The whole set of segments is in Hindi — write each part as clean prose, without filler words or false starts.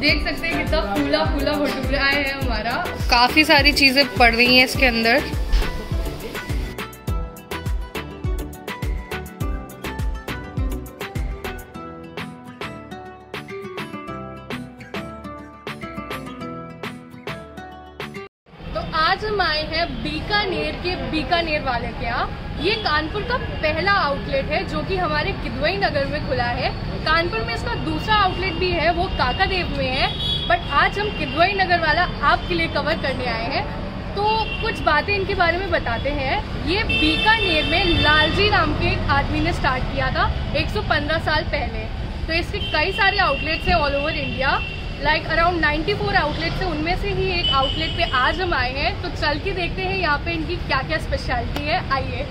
देख सकते हैं कितना फूला फूला भटूरा है हमारा। काफ़ी सारी चीज़ें पड़ रही हैं इसके अंदर। तो आज हम आए हैं बीकानेर के बीकानेर वाले के यहाँ। ये कानपुर का पहला आउटलेट है जो कि हमारे किदवई नगर में खुला है। कानपुर में इसका दूसरा आउटलेट भी है, वो काकादेव में है, बट आज हम किदवई नगर वाला आपके लिए कवर करने आए हैं। तो कुछ बातें इनके बारे में बताते हैं। ये बीकानेर में लालजी नाम के एक आदमी ने स्टार्ट किया था 115 साल पहले। तो इसके कई सारे आउटलेट्स हैं all over India, like around 94 outlets है, उनमें से ही एक आउटलेट पे आज हम आए हैं। तो चल के देखते हैं यहाँ पे इनकी क्या क्या स्पेशलिटी है। आइए।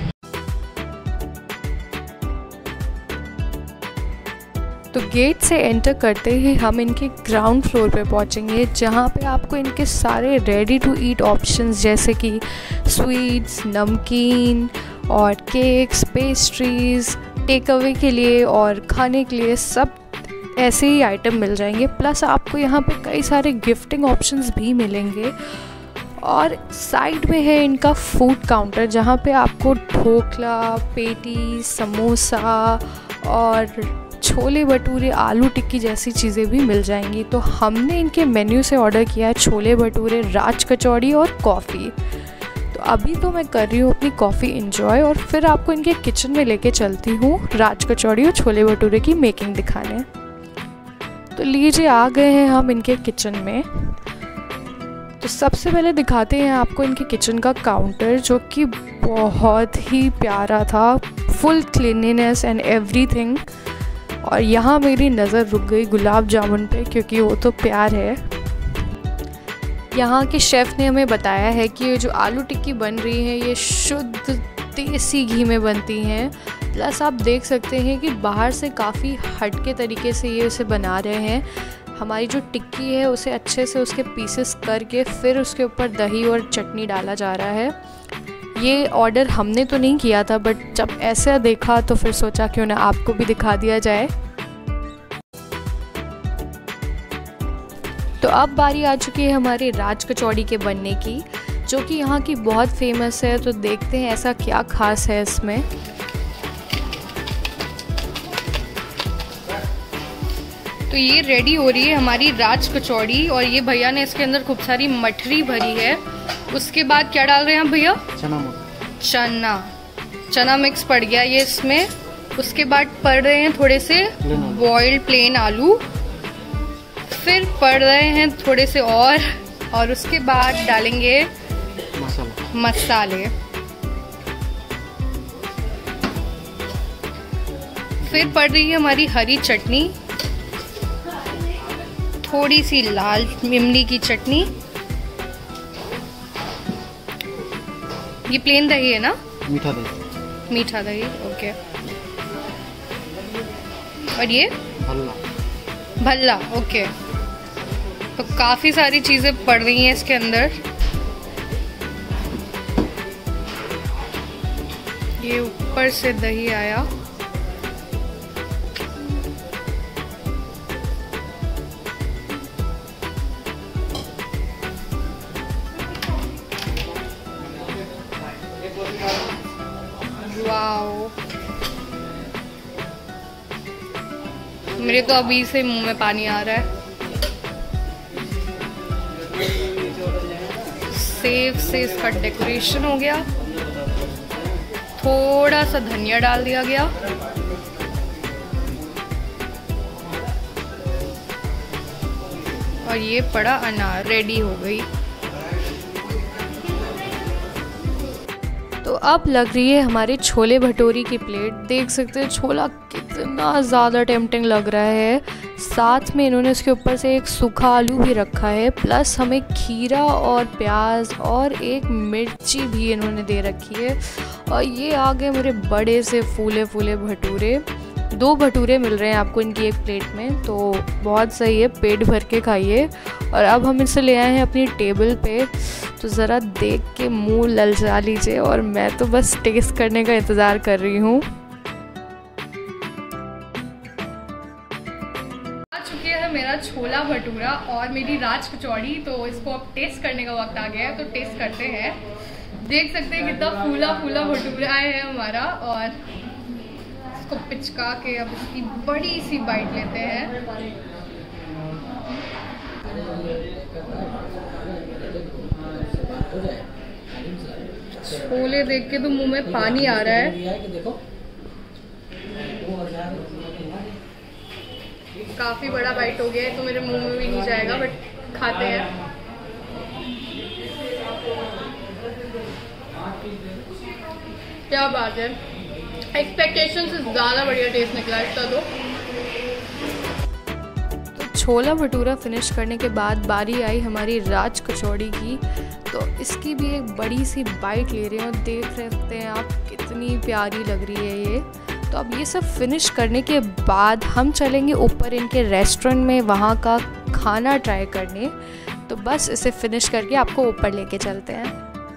तो गेट से एंटर करते ही हम इनके ग्राउंड फ्लोर पे पहुँचेंगे, जहाँ पे आपको इनके सारे रेडी टू ईट ऑप्शंस जैसे कि स्वीट्स, नमकीन और केक्स, पेस्ट्रीज़, टेक अवे के लिए और खाने के लिए सब ऐसे ही आइटम मिल जाएंगे। प्लस आपको यहाँ पे कई सारे गिफ्टिंग ऑप्शंस भी मिलेंगे। और साइड में है इनका फूड काउंटर, जहाँ पे आपको ढोकला, पेटी, समोसा और छोले भटूरे, आलू टिक्की जैसी चीज़ें भी मिल जाएंगी। तो हमने इनके मेन्यू से ऑर्डर किया है छोले भटूरे, राज कचौड़ी और कॉफ़ी। तो अभी तो मैं कर रही हूँ अपनी कॉफ़ी इंजॉय और फिर आपको इनके किचन में लेके चलती हूँ राज कचौड़ी और छोले भटूरे की मेकिंग दिखाने। तो लीजिए, आ गए हैं हम इनके किचन में। तो सबसे पहले दिखाते हैं आपको इनके किचन का काउंटर, जो कि बहुत ही प्यारा था, फुल क्लीनिनेस एंड एवरीथिंग। और यहाँ मेरी नज़र रुक गई गुलाब जामुन पे, क्योंकि वो तो प्यार है। यहाँ के शेफ़ ने हमें बताया है कि ये जो आलू टिक्की बन रही है ये शुद्ध देसी घी में बनती हैं। प्लस आप देख सकते हैं कि बाहर से काफ़ी हटके तरीके से ये उसे बना रहे हैं। हमारी जो टिक्की है उसे अच्छे से उसके पीसेस करके फिर उसके ऊपर दही और चटनी डाला जा रहा है। ये ऑर्डर हमने तो नहीं किया था, बट जब ऐसा देखा तो फिर सोचा क्यों ना आपको भी दिखा दिया जाए। तो अब बारी आ चुकी है हमारे राज कचौड़ी के बनने की, जो कि यहाँ की बहुत फेमस है। तो देखते हैं ऐसा क्या खास है इसमें। तो ये रेडी हो रही है हमारी राज कचौड़ी और ये भैया ने इसके अंदर खूब सारी मठरी भरी है। उसके बाद क्या डाल रहे हैं भैया? चना मिक्स पड़ गया ये इसमें। उसके बाद पड़ रहे हैं थोड़े से बॉइल्ड प्लेन आलू, फिर पड़ रहे हैं थोड़े से और उसके बाद डालेंगे मसाले। फिर पड़ रही है हमारी हरी चटनी, थोड़ी सी लाल इमली की चटनी। ये प्लेन दही है ना? मीठा दही ओके। और ये भल्ला ओके। तो काफी सारी चीजें पड़ रही हैं इसके अंदर। ये ऊपर से दही आया। वाओ, मेरे तो अभी से मुंह में पानी आ रहा है। सेव से इसका डेकोरेशन हो गया, थोड़ा सा धनिया डाल दिया गया। और ये पड़ा अनार, रेडी हो गई। तो अब लग रही है हमारे छोले भटूरे की प्लेट। देख सकते हैं छोला कितना ज़्यादा टेम्पटिंग लग रहा है। साथ में इन्होंने इसके ऊपर से एक सूखा आलू भी रखा है, प्लस हमें खीरा और प्याज और एक मिर्ची भी इन्होंने दे रखी है। और ये आ गए मेरे बड़े से फूले फूले भटूरे। 2 भटूरे मिल रहे हैं आपको इनकी एक प्लेट में, तो बहुत सही है, पेट भर के खाइए। और अब हम इसे ले आए हैं अपनी टेबल पे, तो ज़रा देख के मुंह ललचा लीजिए। और मैं तो बस टेस्ट करने का इंतज़ार कर रही हूँ। आ चुके हैं मेरा छोला भटूरा और मेरी राज कचौड़ी। तो इसको अब टेस्ट करने का वक्त आ गया है, तो टेस्ट करते हैं। देख सकते हैं कितना फूला फूला भटूरा है हमारा। और इसको पिचका के अब इसकी बड़ी सी बाइट लेते हैं। छोले देख के तो मुंह में पानी आ रहा है। काफी बड़ा बाइट हो गया है तो मेरे मुंह में भी नहीं जाएगा, बट खाते हैं। क्या बात है, एक्सपेक्टेशन से ज़्यादा बढ़िया टेस्ट निकला इसका। तो छोला भटूरा फिनिश करने के बाद बारी आई हमारी राज कचौड़ी की। तो इसकी भी एक बड़ी सी बाइट ले रहे हैं और देख सकते हैं आप कितनी प्यारी लग रही है ये। तो अब ये सब फिनिश करने के बाद हम चलेंगे ऊपर इनके रेस्टोरेंट में वहाँ का खाना ट्राई करने। तो बस इसे फिनिश करके आपको ऊपर लेके चलते हैं।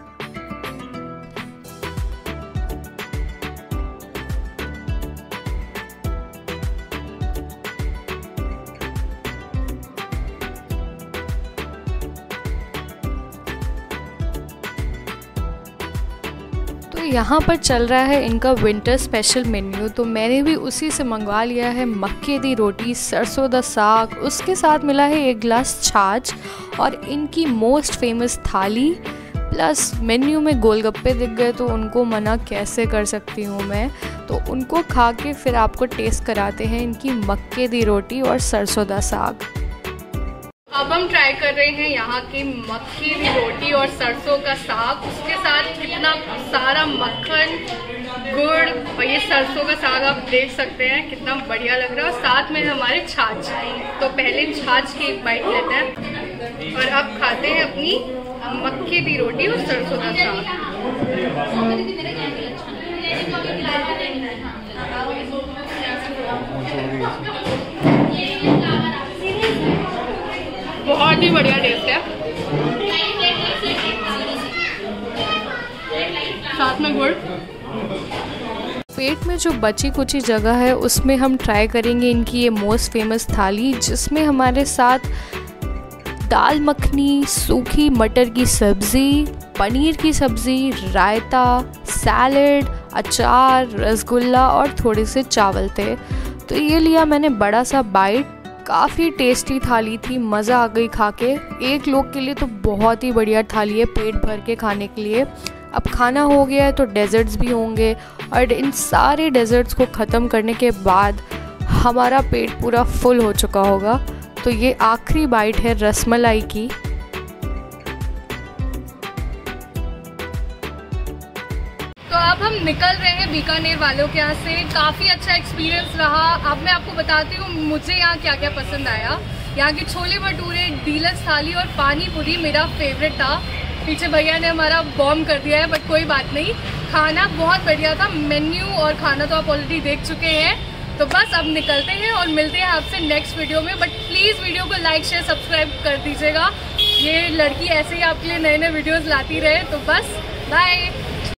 तो यहाँ पर चल रहा है इनका विंटर स्पेशल मेन्यू। तो मैंने भी उसी से मंगवा लिया है मक्के दी रोटी, सरसों दा साग, उसके साथ मिला है एक गिलास छाछ और इनकी मोस्ट फेमस थाली। प्लस मेन्यू में गोलगप्पे दिख गए तो उनको मना कैसे कर सकती हूँ मैं। तो उनको खा के फिर आपको टेस्ट कराते हैं इनकी मक्के दी रोटी और सरसों दा साग। अब हम ट्राई कर रहे हैं यहाँ की मक्की की रोटी और सरसों का साग। उसके साथ कितना सारा मक्खन, गुड़ और ये सरसों का साग आप देख सकते हैं कितना बढ़िया लग रहा है। और साथ में हमारे छाछ। तो पहले छाछ की एक बाइट लेते हैं और अब खाते हैं अपनी मक्की की रोटी और सरसों का साग। बहुत ही बढ़िया टेस्ट है, साथ में गुड़। पेट में जो बची कुची जगह है उसमें हम ट्राई करेंगे इनकी ये मोस्ट फेमस थाली, जिसमें हमारे साथ दाल मखनी, सूखी मटर की सब्ज़ी, पनीर की सब्ज़ी, रायता, सैलड, अचार, रसगुल्ला और थोड़े से चावल थे। तो ये लिया मैंने बड़ा सा बाइट। काफ़ी टेस्टी थाली थी, मज़ा आ गई खा के। एक लोग के लिए तो बहुत ही बढ़िया थाली है पेट भर के खाने के लिए। अब खाना हो गया है तो डेजर्ट्स भी होंगे और इन सारे डेजर्ट्स को ख़त्म करने के बाद हमारा पेट पूरा फुल हो चुका होगा। तो ये आखिरी बाइट है रसमलाई की। तो अब हम निकल रहे हैं बीकानेर वालों के यहाँ से। काफ़ी अच्छा एक्सपीरियंस रहा। अब मैं आपको बताती हूँ मुझे यहाँ क्या क्या पसंद आया। यहाँ के छोले भटूरे, डीलक्स थाली और पानी पूरी मेरा फेवरेट था। पीछे भैया ने हमारा बॉम्ब कर दिया है, बट कोई बात नहीं, खाना बहुत बढ़िया था। मेन्यू और खाना तो आप ऑलरेडी देख चुके हैं। तो बस अब निकलते हैं और मिलते हैं आपसे नेक्स्ट वीडियो में। बट प्लीज़ वीडियो को लाइक, शेयर, सब्सक्राइब कर दीजिएगा। ये लड़की ऐसे ही आपके लिए नए नए वीडियोज़ लाती रहे। तो बस बाय।